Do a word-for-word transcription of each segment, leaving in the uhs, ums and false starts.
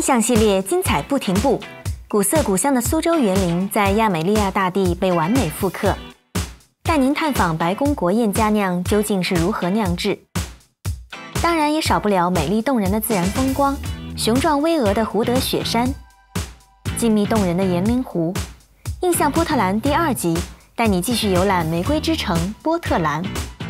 象系列精彩不停步，古色古香的苏州园林在亚美利亚大地被完美复刻。带您探访白宫国宴佳酿究竟是如何酿制。当然也少不了美丽动人的自然风光，雄壮巍峨的胡德雪山，静谧动人的岩灵湖。印象波特兰第二集，带你继续游览玫瑰之城波特兰。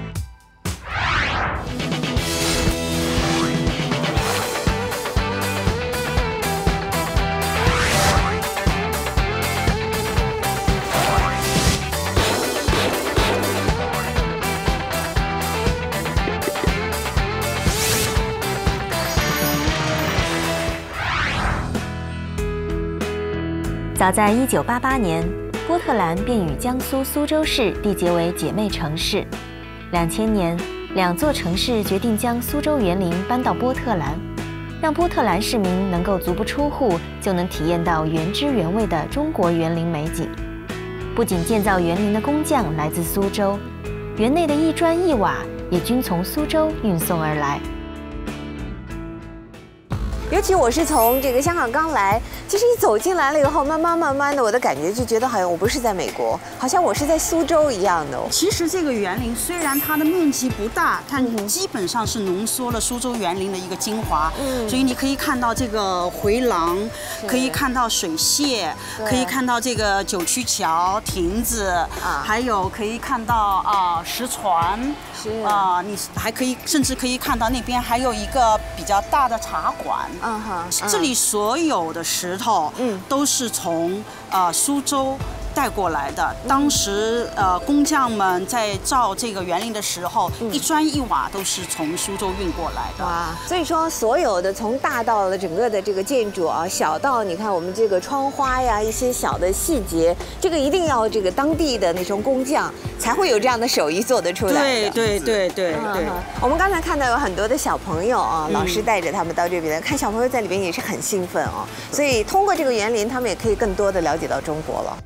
早在一九八八年，波特兰便与江苏苏州市缔结为姐妹城市。两千年，两座城市决定将苏州园林搬到波特兰，让波特兰市民能够足不出户就能体验到原汁原味的中国园林美景。不仅建造园林的工匠来自苏州，园内的一砖一瓦也均从苏州运送而来。 尤其我是从这个香港刚来，其实一走进来了以后，慢慢慢慢的，我的感觉就觉得好像我不是在美国，好像我是在苏州一样的。 其实这个园林虽然它的面积不大，但基本上是浓缩了苏州园林的一个精华。嗯，所以你可以看到这个回廊，可以看到水榭，可以看到这个九曲桥、亭子，啊，还有可以看到啊石船，是啊，你还可以甚至可以看到那边还有一个比较大的茶馆。嗯哼，这里所有的石头，嗯，都是从呃苏州带过来的。当时呃工匠们在造这个园林的时候，一砖一瓦都是从苏州运过来的。哇， 所以说所有的从大到了整个的这个建筑啊，小到你看我们这个窗花呀，一些小的细节，这个一定要这个当地的那种工匠才会有这样的手艺做得出来的。 对对对对对。 我们刚才看到有很多的小朋友啊，老师带着他们到这边，看小朋友在里边也是很兴奋哦。所以通过这个园林，他们也可以更多的了解到中国了。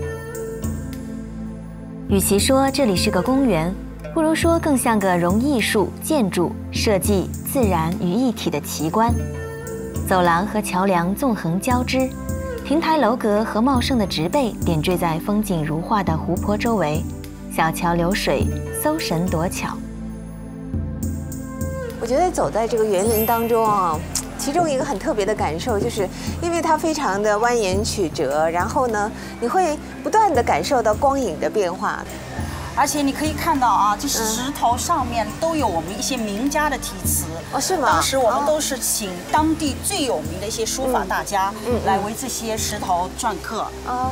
与其说这里是个公园，不如说更像个融艺术、建筑、设计、自然于一体的奇观。走廊和桥梁纵横交织，亭台楼阁和茂盛的植被点缀在风景如画的湖泊周围，小桥流水，搜神夺巧。 我觉得走在这个园林当中啊，其中一个很特别的感受，就是因为它非常的蜿蜒曲折，然后呢，你会不断的感受到光影的变化。 而且你可以看到啊，这石头上面都有我们一些名家的题词。 哦，是吗？ 当时我们都是请当地最有名的一些书法大家来为这些石头篆刻。哦。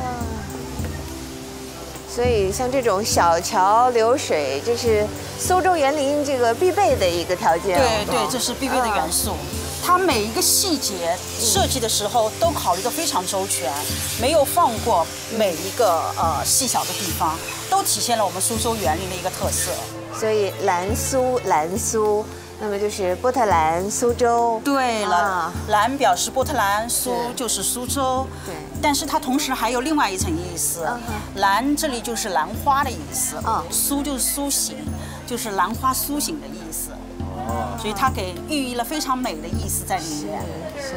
所以像这种小桥流水，这是苏州园林这个必备的一个条件。 对对，这是必备的元素。它每一个细节设计的时候都考虑得非常周全，没有放过每一个呃细小的地方，都体现了我们苏州园林的一个特色。 所以兰苏兰苏，那么就是波特兰、苏州。 对了，啊、兰表示波特兰，苏就是苏州。对。但是它同时还有另外一层意思，兰这里就是兰花的意思，苏就是苏醒，就是兰花苏醒的意思。所以它给寓意了非常美的意思在里面。是。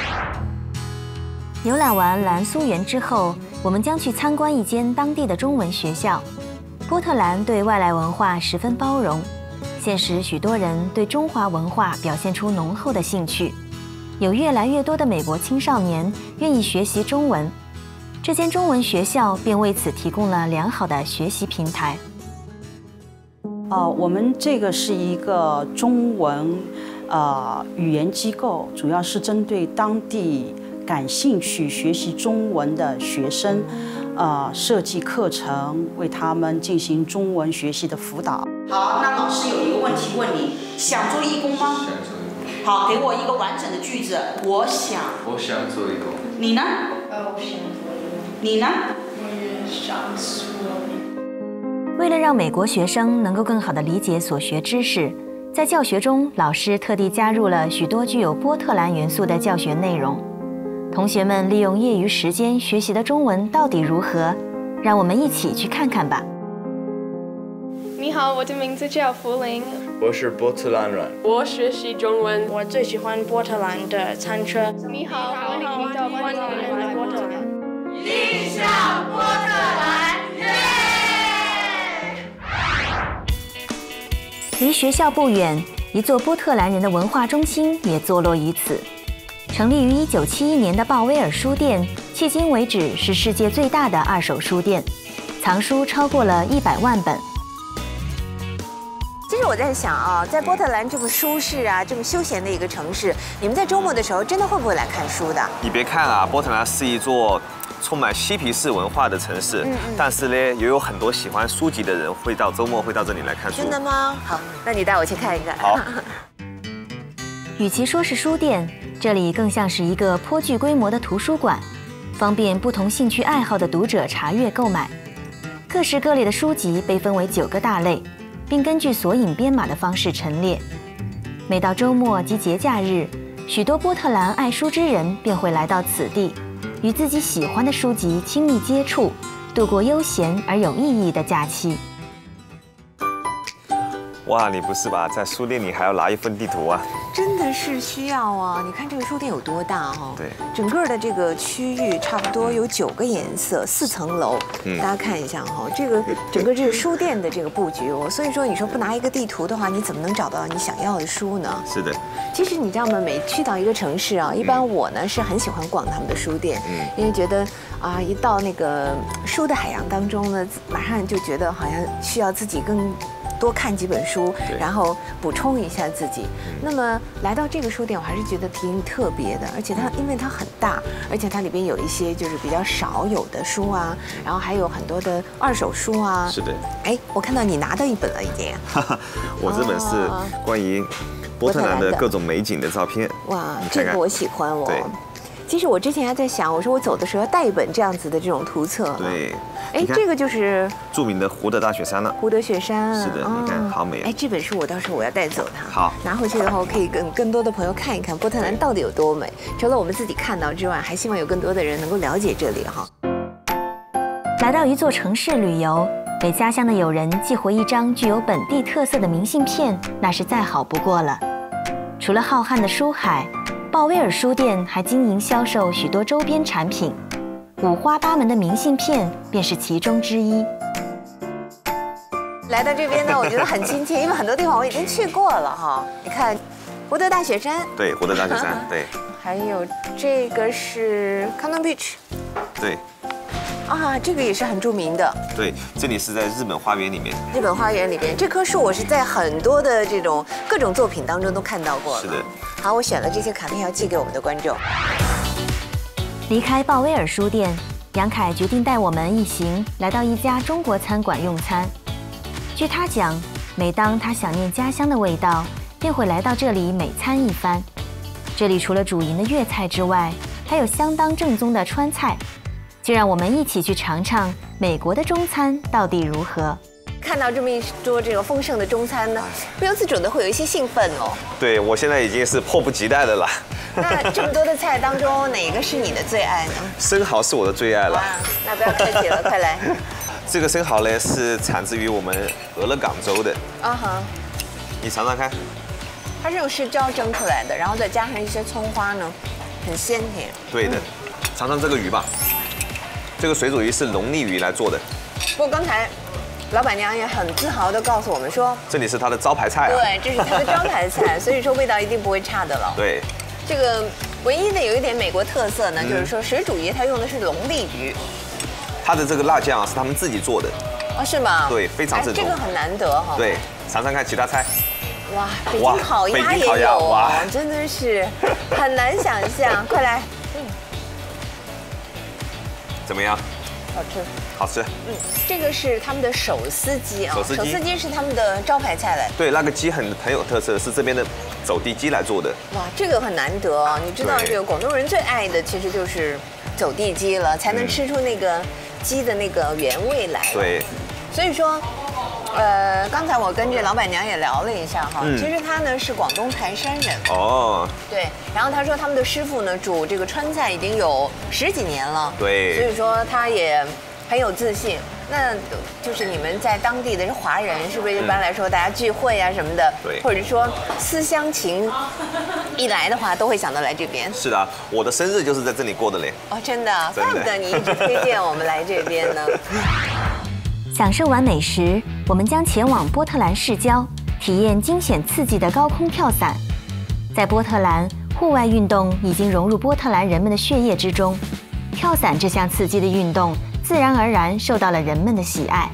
游览完兰苏园之后，我们将去参观一间当地的中文学校。波特兰对外来文化十分包容，现时许多人对中华文化表现出浓厚的兴趣。有越来越多的美国青少年愿意学习中文，这间中文学校便为此提供了良好的学习平台。 呃，我们这个是一个中文呃语言机构，主要是针对当地感兴趣学习中文的学生，呃，设计课程，为他们进行中文学习的辅导。好，那老师有一个问题问你，想做义工吗？想做义工。好，给我一个完整的句子。我想。我想做义工。你呢？呃，我想做义工。你呢？我也想做。 为了让美国学生能够更好地理解所学知识，在教学中，老师特地加入了许多具有波特兰元素的教学内容。同学们利用业余时间学习的中文到底如何？让我们一起去看看吧。 你好，我的名字叫福林。 我是波特兰人。 我学习中文， 我最喜欢波特兰的餐车。你好，欢迎来到欢迎来波特兰。 印象波特兰，耶！ 离学校不远，一座波特兰人的文化中心也坐落于此。成立于一九七一年的鲍威尔书店，迄今为止是世界最大的二手书店，藏书超过了一百万本。 其实我在想啊，在波特兰这么舒适啊、这么休闲的一个城市，你们在周末的时候真的会不会来看书的？ 你别看啊，波特兰是一座充满嬉皮士文化的城市，嗯嗯但是呢，也有很多喜欢书籍的人会到周末会到这里来看书。 真的吗？好，那你带我去看一看。 好。 与其说是书店，这里更像是一个颇具规模的图书馆，方便不同兴趣爱好的读者查阅购买。各式各类的书籍被分为九个大类，并根据索引编码的方式陈列。每到周末及节假日，许多波特兰爱书之人便会来到此地，与自己喜欢的书籍亲密接触，度过悠闲而有意义的假期。 哇，你不是吧？在书店里还要拿一份地图啊？ 真的是需要啊！你看这个书店有多大哈、哦？ 对， 整个的这个区域差不多有九个颜色，四层楼。嗯，大家看一下哈、哦，这个整个这个书店的这个布局哦，所以说你说不拿一个地图的话，你怎么能找到你想要的书呢？ 是的。 其实你知道吗？每去到一个城市啊，一般我呢是很喜欢逛他们的书店，嗯，因为觉得啊，一到那个书的海洋当中呢，马上就觉得好像需要自己更。多看几本书，然后补充一下自己。那么来到这个书店，我还是觉得挺特别的，而且它因为它很大，而且它里边有一些就是比较少有的书啊，然后还有很多的二手书啊。 是的。 哎，我看到你拿到一本了已经。 我这本是关于波特兰的各种美景的照片。 哇，这个我喜欢哦。对。其实我之前还在想，我说我走的时候要带一本这样子的这种图册。 对。 哎，这个就是著名的胡德大雪山了。 胡德雪山， 是的，你看好美啊！ 哎，这本书我到时候我要带走它。 好， 拿回去的话，我可以跟更多的朋友看一看波特兰到底有多美。除了我们自己看到之外，还希望有更多的人能够了解这里哈。 来到一座城市旅游，给家乡的友人寄回一张具有本地特色的明信片，那是再好不过了。除了浩瀚的书海，鲍威尔书店还经营销售许多周边产品。五花八门的明信片便是其中之一。 来到这边呢，我觉得很亲切，因为很多地方我已经去过了哈。你看，胡德大雪山， 对，胡德大雪山，对。 还有这个是 Cannon Beach， 对。 啊，这个也是很著名的。 对，这里是在日本花园里面。 日本花园里边，这棵树我是在很多的这种各种作品当中都看到过了。 是的。 好，我选了这些卡片要寄给我们的观众。 离开鲍威尔书店，杨凯决定带我们一行来到一家中国餐馆用餐。据他讲，每当他想念家乡的味道，便会来到这里美餐一番。这里除了主营的粤菜之外，还有相当正宗的川菜。就让我们一起去尝尝美国的中餐到底如何。 看到这么一桌这个丰盛的中餐呢，不由自主的会有一些兴奋哦。 对，我现在已经是迫不及待的了。 那这么多的菜当中，哪个是你的最爱呢？ 生蚝是我的最爱了。 那不要客气了，快来。 这个生蚝呢是产自于我们俄勒冈州的。啊哈。你尝尝看。 它是用石膏蒸出来的，然后再加上一些葱花呢，很鲜甜。 对的，尝尝这个鱼吧。这个水煮鱼是龙利鱼来做的。 不过刚才老板娘也很自豪地告诉我们说， 这里是她的招牌菜啊。 对，这是她的招牌菜，所以说味道一定不会差的了。 对。 这个唯一的有一点美国特色呢，嗯、就是说水煮鱼它用的是龙利鱼。 它的这个辣酱是他们自己做的。 哦，是吗？ 对，非常正宗。 这个很难得哈。 对，尝尝看其他菜。 哇，北京烤鸭也有哦，真的是很难想象。快来。 怎么样？ 好吃， 好吃。 嗯，这个是他们的手撕鸡啊， 手撕鸡， 手撕鸡是他们的招牌菜来。 对，那个鸡很很有特色，是这边的走地鸡来做的。 哇，这个很难得啊！你知道，这个广东人最爱的其实就是走地鸡了，才能吃出那个鸡的那个原味来。 对， 所以说。呃，刚才我跟这老板娘也聊了一下哈，嗯、其实她呢是广东台山人哦，对，然后她说他们的师傅呢煮这个川菜已经有十几年了， 对， 所以说她也很有自信。 那就是你们在当地的是华人，是不是一般来说大家聚会啊什么的， 对， 或者说思乡情一来的话，都会想到来这边。 是的，我的生日就是在这里过的嘞。 哦，真的，怪不得你一直推荐我们来这边呢。 享受完美食，我们将前往波特兰市郊，体验惊险刺激的高空跳伞。在波特兰，户外运动已经融入波特兰人们的血液之中，跳伞这项刺激的运动自然而然受到了人们的喜爱。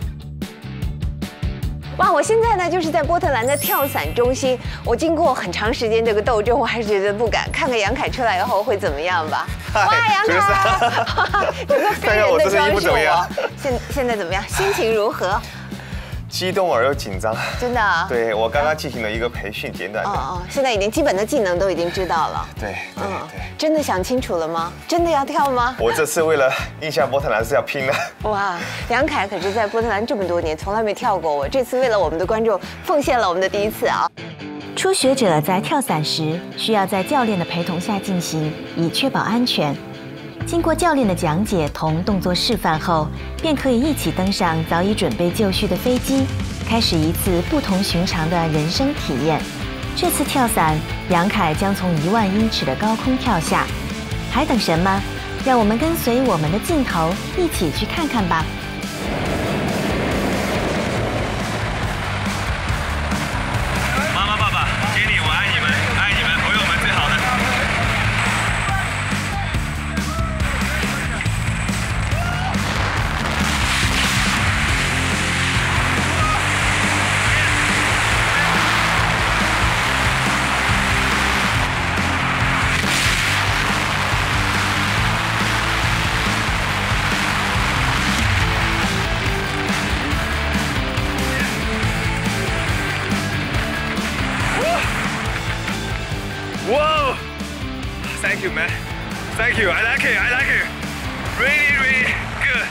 哇，我现在呢就是在波特兰的跳伞中心，我经过很长时间这个斗争，我还是觉得不敢。看看杨凯出来以后会怎么样吧？哇，杨凯，整个飞人的装束哦。现现在怎么样？心情如何？ 激动而又紧张， 真的啊？ 对，我刚刚进行了一个培训简短的。 哦哦，现在已经基本的技能都已经知道了。 对对对。 真的想清楚了吗？真的要跳吗？ 我这次为了印象波特兰是要拼的。 哇，杨凯可是在波特兰这么多年，从来没跳过。我这次为了我们的观众，奉献了我们的第一次啊！ 初学者在跳伞时，需要在教练的陪同下进行，以确保安全。经过教练的讲解同动作示范后，便可以一起登上早已准备就绪的飞机，开始一次不同寻常的人生体验。这次跳伞，杨凯将从一万英尺的高空跳下，还等什么？让我们跟随我们的镜头一起去看看吧。 妈妈、爸爸，姐你，我爱你们，爱你们，朋友们最好的。Whoa! Thank you, man. Thank you. I like it. I like it. Really, really good.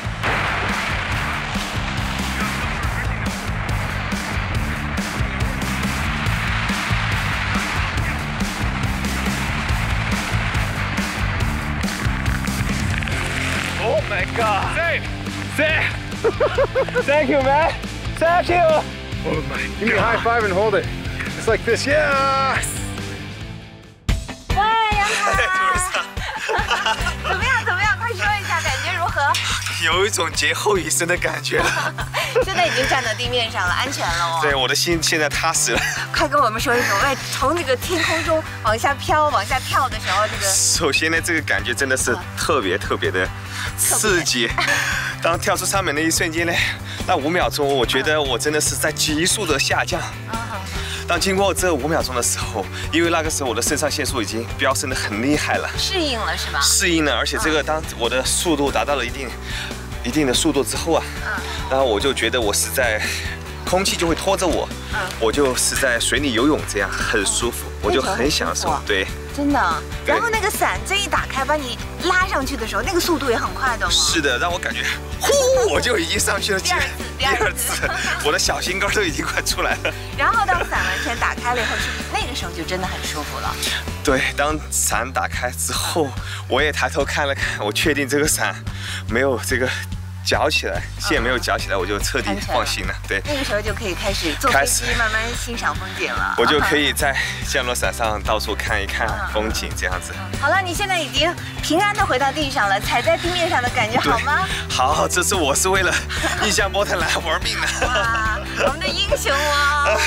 Oh my God. Safe. Safe. Thank you, man. Thank you. Oh my God. Give me a high five and hold it. It's like this. Yes. 喂，杨凯，怎么样？怎么样？快说一下，感觉如何？ 有一种劫后余生的感觉了。 现在已经站到地面上了，安全了哦。 对，我的心现在踏实了。 快跟我们说一说，喂，从这个天空中往下飘、往下跳的时候，这个…… 首先呢，这个感觉真的是特别特别的刺激。当跳出上面的一瞬间呢，那五秒钟，我觉得我真的是在急速的下降。当经过这五秒钟的时候，因为那个时候我的肾上腺素已经飙升得很厉害了， 适应了是吧？ 适应了，而且这个当我的速度达到了一定一定的速度之后啊，然后我就觉得我是在空气就会拖着我，我就是在水里游泳，这样很舒服，我就很享受。对， 真的。然后那个伞这一打开，把你拉上去的时候，那个速度也很快的吗？ 是的，让我感觉呼，我就已经上去了。 第二次，第二次， 我的小心肝都已经快出来了。 然后当伞完全打开了以后，是不是那个时候就真的很舒服了？ 对，当伞打开之后，我也抬头看了看，我确定这个伞没有这个绞起来，线没有绞起来，我就彻底放心了。对， 那个时候就可以开始坐飞机，慢慢欣赏风景了。 我就可以在降落伞上到处看一看风景，这样子。 好了，你现在已经平安的回到地上了，踩在地面上的感觉好吗？ 好，这次我是为了印象波特兰玩命的。 哇，我们的英雄哦！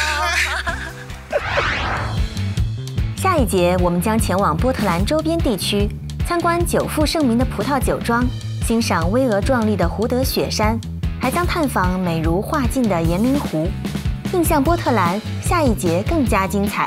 下一节我们将前往波特兰周边地区，参观久负盛名的葡萄酒庄。欣赏巍峨壮丽的胡德雪山，还将探访美如画境的延龄湖。印象波特兰，下一节更加精彩。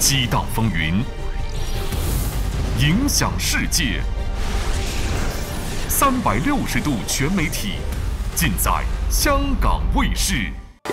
激荡风云，影响世界。三百六十度全媒体，尽在香港卫视。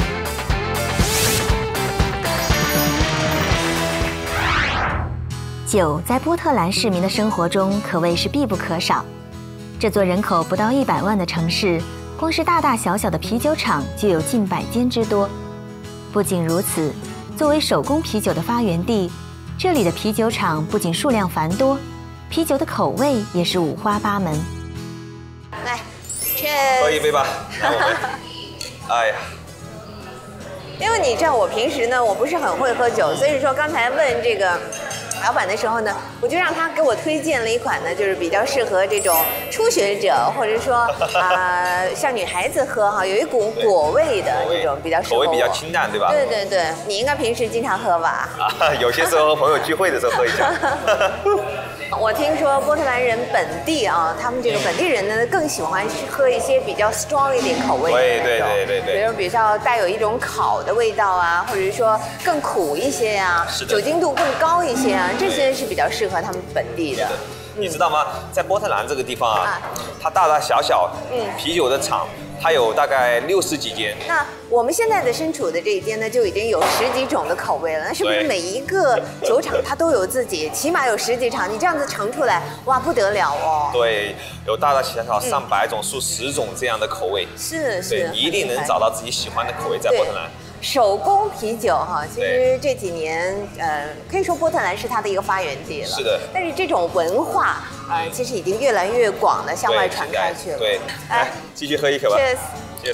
酒在波特兰市民的生活中可谓是必不可少。这座人口不到一百万的城市，光是大大小小的啤酒厂就有近百间之多。不仅如此，作为手工啤酒的发源地，这里的啤酒厂不仅数量繁多，啤酒的口味也是五花八门。 来 ，Cheers！ 喝一杯吧，来我们。哎呀。 因为你知道我平时呢，我不是很会喝酒，所以说刚才问这个老板的时候呢，我就让他给我推荐了一款呢，就是比较适合这种初学者，或者说啊、呃、像女孩子喝哈，有一股果味的这种比较适合我。 口味比较清淡，对吧？ 对对对，你应该平时经常喝吧？ 啊，有些时候和朋友聚会的时候喝一下。 我听说波特兰人本地啊，他们这个本地人呢更喜欢喝一些比较 strong 一点口味的那种， 对对对对， 比如比较带有一种烤的味道啊，或者是说更苦一些呀、啊，酒精度更高一些啊，这些是比较适合他们本地的。 你知道吗？在波特兰这个地方啊，它大大小小啤酒的厂，它有大概六十几间。 那我们现在的身处的这一间呢，就已经有十几种的口味了。那是不是每一个酒厂它都有自己，起码有十几厂？你这样子盛出来，哇，不得了哦！ 对，有大大小小上百种、数十种这样的口味。 是是， 对，你一定能找到自己喜欢的口味在波特兰。 手工啤酒哈，其实这几年，呃，可以说波特兰是它的一个发源地了。 是的。 但是这种文化，呃，其实已经越来越广的向外传开去了。 对，来继续喝一口吧。Cheers。Cheers。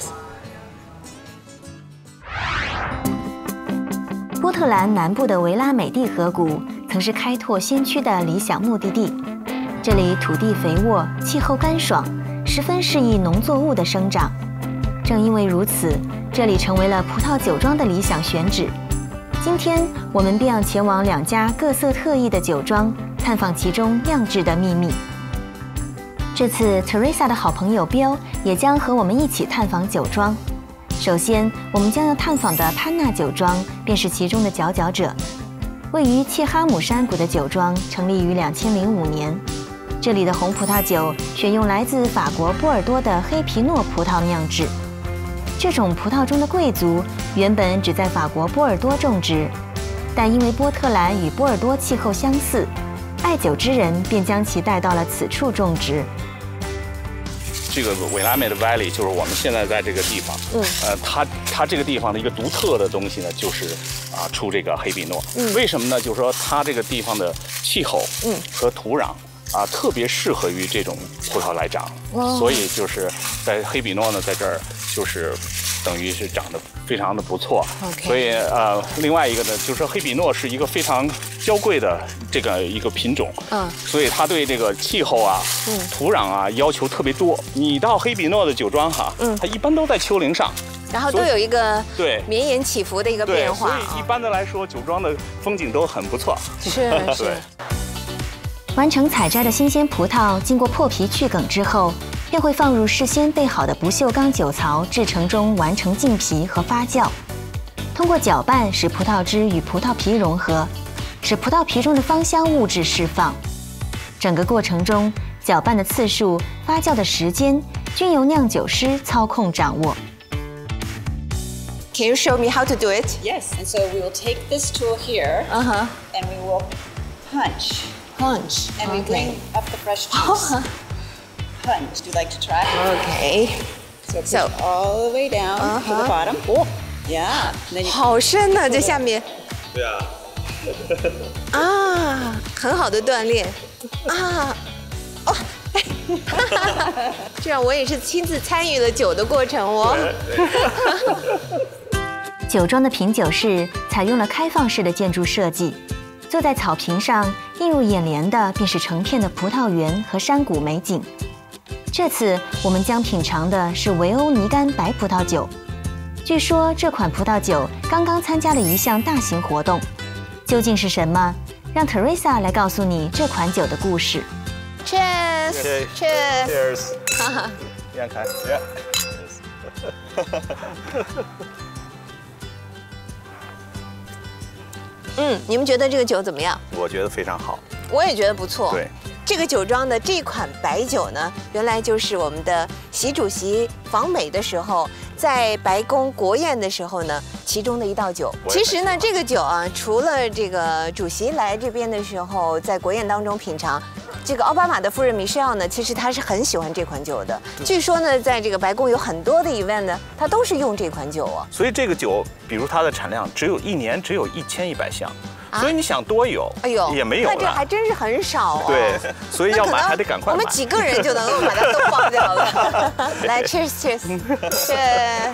波特兰南部的维拉美蒂河谷曾是开拓先驱的理想目的地，这里土地肥沃，气候干爽，十分适宜农作物的生长。正因为如此，这里成为了葡萄酒庄的理想选址。今天我们便要前往两家各色特异的酒庄，探访其中酿制的秘密。这次 Teresa 的好朋友 Bill 也将和我们一起探访酒庄。首先，我们将要探访的潘纳酒庄便是其中的佼佼者。位于切哈姆山谷的酒庄成立于两千零五年，这里的红葡萄酒选用来自法国波尔多的黑皮诺葡萄酿制。这种葡萄中的贵族原本只在法国波尔多种植，但因为波特兰与波尔多气候相似，爱酒之人便将其带到了此处种植。 这个维拉美的 Valley 就是我们现在在这个地方，嗯，呃，它它这个地方的一个独特的东西呢，就是啊出这个黑皮诺。嗯，为什么呢？就是说它这个地方的气候，嗯，和土壤啊特别适合于这种葡萄来长，所以就是在黑皮诺呢在这儿就是等于是长得非常的不错。Okay. 所以呃，另外一个呢，就是说黑皮诺是一个非常娇贵的这个一个品种，嗯，所以它对这个气候啊、嗯、土壤啊要求特别多。你到黑皮诺的酒庄哈，嗯，它一般都在丘陵上， 然后都有一个对绵延起伏的一个变化。 所以一般的来说，酒庄的风景都很不错。 是是。 完成采摘的新鲜葡萄，经过破皮去梗之后，便会放入事先备好的不锈钢酒槽制成中完成浸皮和发酵。通过搅拌使葡萄汁与葡萄皮融合，使葡萄皮中的芳香物质释放。整个过程中，搅拌的次数、发酵的时间均由酿酒师操控掌握。 Can you show me how to do it? Yes, and so we will take this tool here, uh-huh. and we will punch. Punch. And we okay. bring up the fresh juice. Punch. Do you like to try? Okay. So, so all the way down uh-huh. to the bottom. Oh, yeah. 好深呢，这下面。 对啊。 啊，很好的锻炼。啊，哦，这样我也是亲自参与了酒的过程哦。 酒庄的品酒室采用了开放式的建筑设计。坐在草坪上，映入眼帘的便是成片的葡萄园和山谷美景。这次我们将品尝的是维欧尼干白葡萄酒。据说这款葡萄酒刚刚参加了一项大型活动，究竟是什么？让 Teresa 来告诉你这款酒的故事。 Cheers! Okay. Cheers! Cheers! 这样看 ，Yeah. 嗯，你们觉得这个酒怎么样？ 我觉得非常好。 我也觉得不错。 对。 这个酒庄的这款白酒呢，原来就是我们的习主席访美的时候，在白宫国宴的时候呢，其中的一道酒。其实呢，这个酒啊，除了这个主席来这边的时候，在国宴当中品尝，这个奥巴马的夫人米歇尔呢，其实她是很喜欢这款酒的。据说呢，在这个白宫有很多的 event 呢，它都是用这款酒啊。 所以这个酒，比如它的产量只有一年只有一千一百箱。 所以你想多有， 哎呦， 也没有了， 那这还真是很少啊。 对，所以要买还得赶快买。 我们几个人就能够把它都放掉了。来 ，cheers cheers， cheers。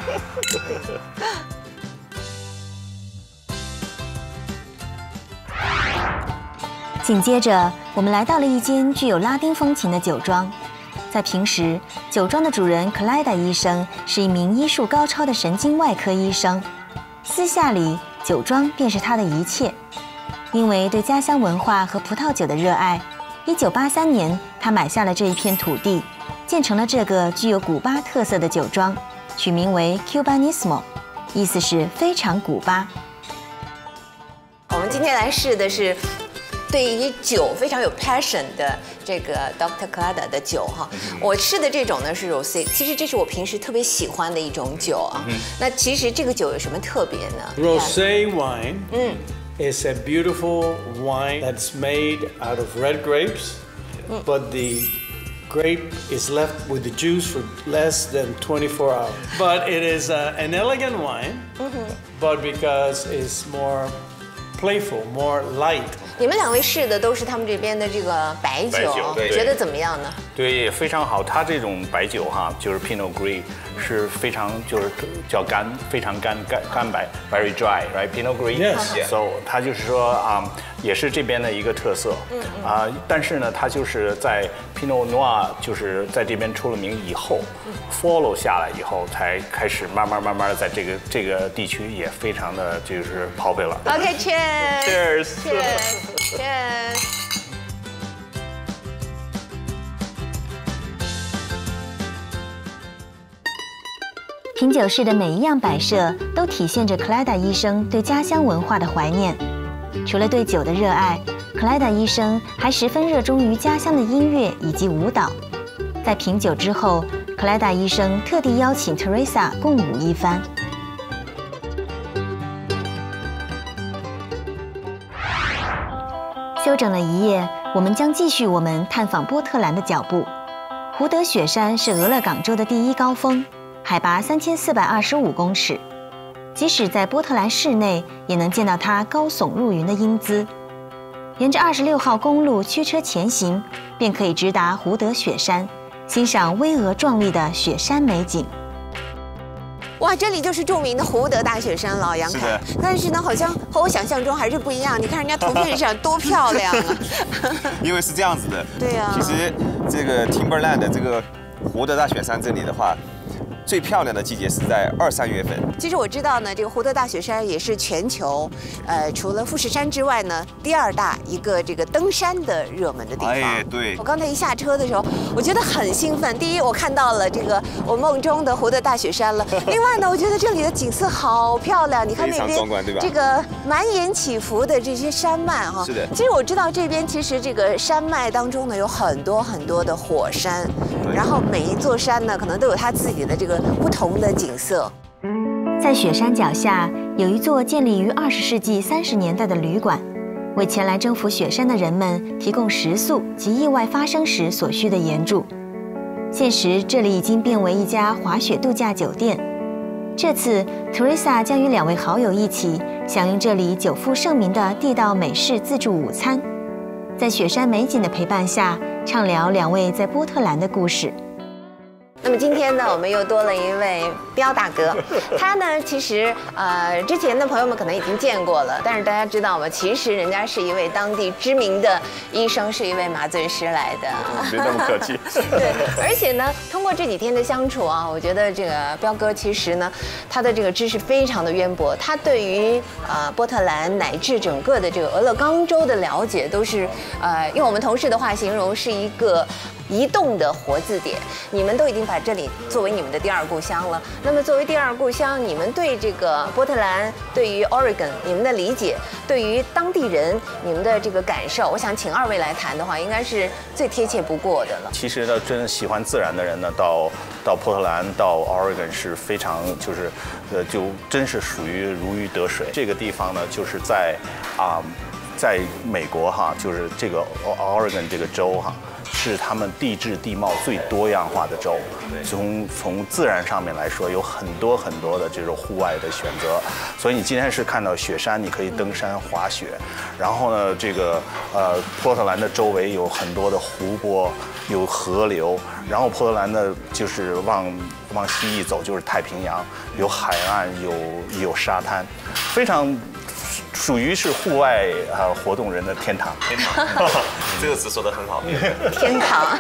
紧接着，我们来到了一间具有拉丁风情的酒庄。在平时，酒庄的主人克莱达医生是一名医术高超的神经外科医生，私下里，酒庄便是他的一切。 因为对家乡文化和葡萄酒的热爱，一九八三年，他买下了这一片土地，建成了这个具有古巴特色的酒庄，取名为 Cubanismo， 意思是非常古巴。 我们今天来试的是对于酒非常有 passion 的这个 Doctor Clada 的酒哈。我试的这种呢是 Rosé， 其实这是我平时特别喜欢的一种酒啊。那其实这个酒有什么特别呢 ？Rosé wine。嗯。 It's a beautiful wine that's made out of red grapes, mm. but the grape is left with the juice for less than twenty-four hours. But it is uh, an elegant wine, mm-hmm. but because it's more playful, more light. 你们两位试的都是他们这边的这个白酒，觉得怎么样呢？ 对，非常好。它这种白酒哈，就是 Pinot Gris， 是非常就是叫干，非常干干干白 ，very dry，right？Pinot Gris，so 它就是说啊，也是这边的一个特色。嗯啊，但是呢，它就是在 Pinot Noir 就是在这边出了名以后 ，follow 下来以后，才开始慢慢慢慢的在这个这个地区也非常的就是 popular。 OK，cheers，cheers，cheers。Cheers！ 品酒室的每一样摆设都体现着克莱达医生对家乡文化的怀念。除了对酒的热爱，克莱达医生还十分热衷于家乡的音乐以及舞蹈。在品酒之后，克莱达医生特地邀请 Teresa 共舞一番。 休整了一夜，我们将继续我们探访波特兰的脚步。胡德雪山是俄勒冈州的第一高峰，海拔三千四百二十五公尺。即使在波特兰市内，也能见到它高耸入云的英姿。沿着二十六号公路驱车前行，便可以直达胡德雪山，欣赏巍峨壮丽的雪山美景。 哇，这里就是著名的胡德大雪山了，杨凯。但是呢，好像和我想象中还是不一样。你看人家图片上多漂亮啊！ 因为是这样子的。 对呀、啊。 其实这个 Timberland 的这个胡德大雪山这里的话，最漂亮的季节是在二三月份。 其实我知道呢，这个胡德大雪山也是全球，呃，除了富士山之外呢，第二大一个这个登山的热门的地方。 哎，对。 我刚才一下车的时候，我觉得很兴奋。第一，我看到了这个我梦中的胡德大雪山了。另外呢，我觉得这里的景色好漂亮。你看那边这个满眼起伏的这些山脉哈。 是的。 其实我知道这边其实这个山脉当中呢有很多很多的火山，然后每一座山呢可能都有它自己的这个不同的景色。 在雪山脚下有一座建立于二十世纪三十年代的旅馆，为前来征服雪山的人们提供食宿及意外发生时所需的援助。现时这里已经变为一家滑雪度假酒店。这次 Teresa 将与两位好友一起享用这里久负盛名的地道美式自助午餐，在雪山美景的陪伴下，畅聊两位在波特兰的故事。 那么今天呢，我们又多了一位彪大哥，他呢，其实呃，之前的朋友们可能已经见过了，但是大家知道吗？其实人家是一位当地知名的医生，是一位麻醉师来的。 别那么客气。 对，而且呢，通过这几天的相处啊，我觉得这个彪哥其实呢，他的这个知识非常的渊博，他对于呃波特兰乃至整个的这个俄勒冈州的了解，都是呃用我们同事的话形容是一个移动的活字典。你们都已经把这里作为你们的第二故乡了。那么作为第二故乡，你们对这个波特兰，对于 Oregon 你们的理解，对于当地人你们的这个感受，我想请二位来谈的话，应该是最贴切不过的了。 其实呢，真喜欢自然的人呢，到到波特兰到 Oregon 是非常就是，呃，就真是属于如鱼得水。这个地方呢，就是在啊、在美国哈，就是这个 Oregon 这个州哈。是他们地质地貌最多样化的州，从从自然上面来说，有很多很多的这种户外的选择。所以你今天是看到雪山，你可以登山滑雪。然后呢，这个呃波特兰的周围有很多的湖泊，有河流。然后波特兰的就是往往西一走就是太平洋，有海岸，有有沙滩，非常。属于是户外啊活动人的天堂。 天堂，这个词说得很好。 天堂。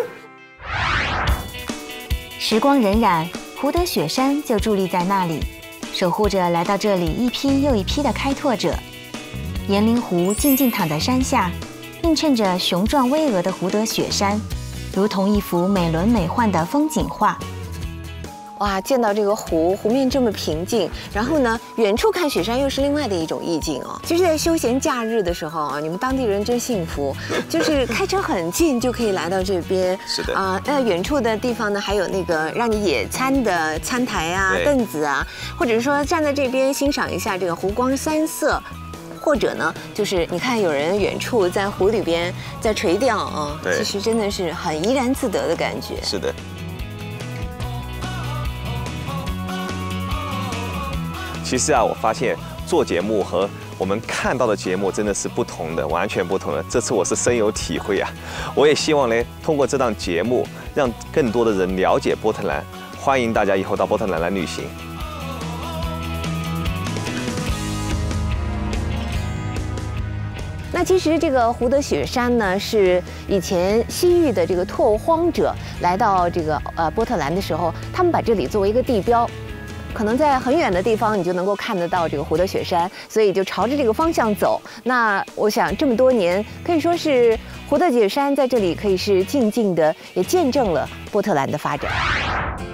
时光荏苒，胡德雪山就伫立在那里，守护着来到这里一批又一批的开拓者。岩灵湖静静躺在山下，映衬着雄壮巍峨的胡德雪山，如同一幅美轮美奂的风景画。 哇，见到这个湖，湖面这么平静，然后呢，远处看雪山又是另外的一种意境哦。就是在休闲假日的时候啊，你们当地人真幸福，就是开车很近就可以来到这边。 是的啊，那远处的地方呢，还有那个让你野餐的餐台啊、凳子啊，或者是说站在这边欣赏一下这个湖光山色。或者呢，就是你看有人远处在湖里边在垂钓啊，其实真的是很怡然自得的感觉。 是的。其实啊，我发现做节目和我们看到的节目真的是不同的，完全不同的。这次我是深有体会啊！我也希望呢，通过这档节目，让更多的人了解波特兰。欢迎大家以后到波特兰来旅行。 那其实这个胡德雪山呢，是以前西域的这个拓荒者来到这个呃波特兰的时候，他们把这里作为一个地标。可能在很远的地方，你就能够看得到这个胡德雪山，所以就朝着这个方向走。那我想这么多年，可以说是胡德雪山在这里可以是静静的，也见证了波特兰的发展。